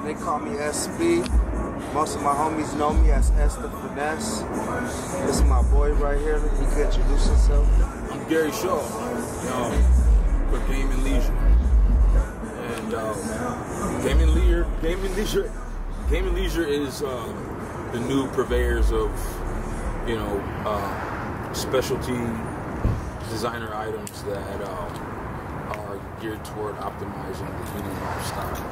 They call me SB. Most of my homies know me as Esther Finesse. This is my boy right here. He can introduce himself. I'm Gary Shaw for Game and Leisure. And Game and Leisure is the new purveyors of, specialty designer items that are geared toward optimizing the human lifestyle.